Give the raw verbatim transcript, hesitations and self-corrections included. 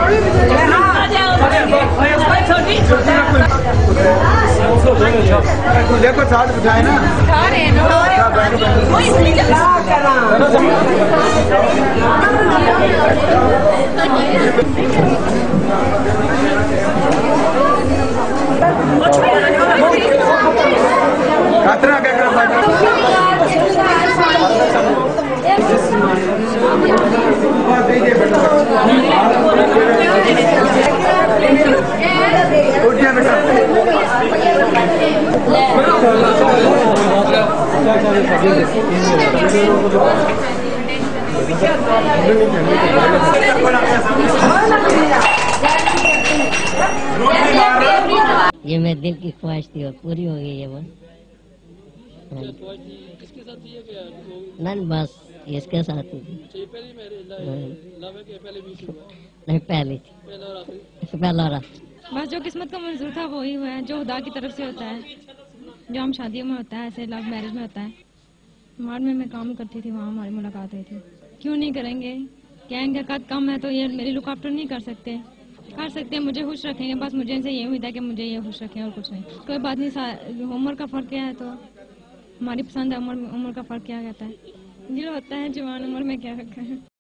देखो साथ बिठाए ना, उठा रहे हैं ना, खतरा क्या ये मेरे दिल की ख्वाहिश थी और पूरी हो गई है वो। किसके साथ थी क्या? नहीं बस इसके साथ ही थी। पहली मैरिज लव है कि पहले भी हुआ? नहीं पहली थी, पहला और आखिरी। पहला रहा। बस जो किस्मत का मंजूर था वही हुआ है, जो खुदा की तरफ से होता है, जो हम शादियों में होता है ऐसे लव मैरिज में होता है। मार्ड में मैं काम करती थी, वहाँ हमारी मुलाकात हुई थी। क्यों नहीं करेंगे, कहेंगे कद कम है तो ये मेरी लुक आफ्टर नहीं कर सकते, कर सकते हैं, मुझे खुश रखेंगे। बस मुझे इनसे ये उम्मीद है कि मुझे ये खुश रखें और कुछ नहीं। कोई बात नहीं, उम्र का फ़र्क क्या है तो हमारी पसंद है, उम्र उम्र का फ़र्क क्या कहता है, दिल होता है जवान उम्र में क्या रखा है।